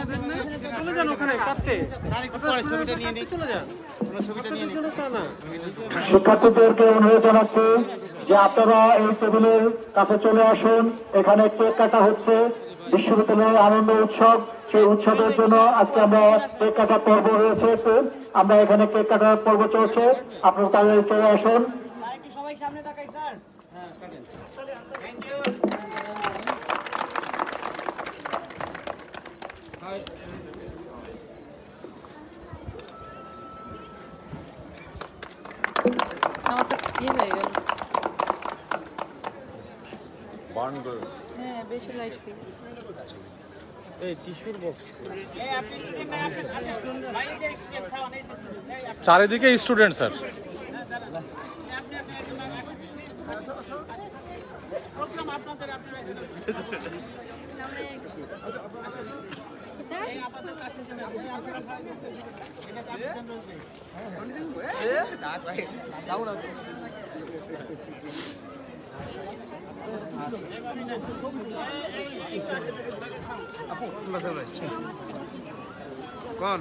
শিক্ষার্থীদেরকে অনুরোধ জানাচ্ছি যে আপনারা এই টেবিলের কাছে চলে আসুন। এখানে কেক কাটা হচ্ছে, বিশ্ববিদ্যালয়ের আনন্দ উৎসব। সেই উৎসবের জন্য আজকে আমরা কেক কাটার পর্ব হয়েছে, আমরা এখানে কেক কাটার পর্ব চলছে, আপনারা তাদের চলে আসুন। সবাই সামনে তাকাই স্যার। বেশি লাইট প্লিজ। এই টিস্যুর বক্স। চারিদিকে স্টুডেন্ট স্যার। कौन